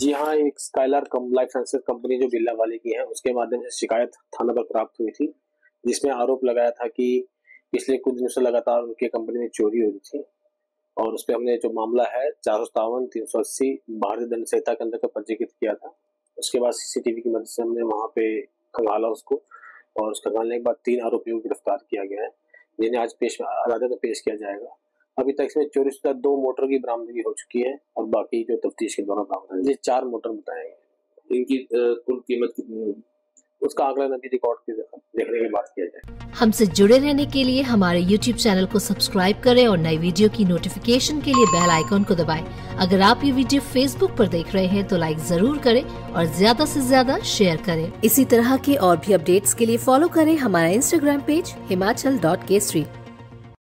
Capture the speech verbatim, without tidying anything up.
जी हाँ, एक स्काइलार कम लाइफ साइंसेज कंपनी जो बिल्ला वाले की है, उसके माध्यम से शिकायत थाना पर प्राप्त हुई थी, जिसमें आरोप लगाया था कि पिछले कुछ दिनों से लगातार उनकी कंपनी में चोरी हो रही थी और उसपे हमने जो मामला है चार सौ सत्तावन तीन सौ अस्सी भारतीय दंड संहिता के अंतर्गत पंजीकृत किया था। उसके बाद सीसीटीवी की मदद से हमने वहाँ पे खंगाला उसको और उसको खंगालने के बाद तीन आरोपियों को गिरफ्तार किया गया है, जिन्हें आज पेश अदालत में पेश किया जाएगा। अभी तक इसमें चोरी शुदा दो मोटर की बरामदगी हो चुकी है और बाकी जो तफ्तीश के दौरान बरामद है, चार मोटर बताए गए। इनकी कुल कीमत कितनी होगी उसका आंकलन अभी रिकॉर्ड के देखने के बाद किया जाए। हमसे जुड़े रहने के लिए हमारे यूट्यूब चैनल को सब्सक्राइब करें और नई वीडियो की नोटिफिकेशन के लिए बेल आइकॉन को दबाएं। अगर आप ये वीडियो फेसबुक पर देख रहे हैं तो लाइक जरूर करें और ज्यादा से ज्यादा शेयर करें। इसी तरह के और भी अपडेट्स के लिए फॉलो करें हमारा Instagram page Himachal dot Kesari.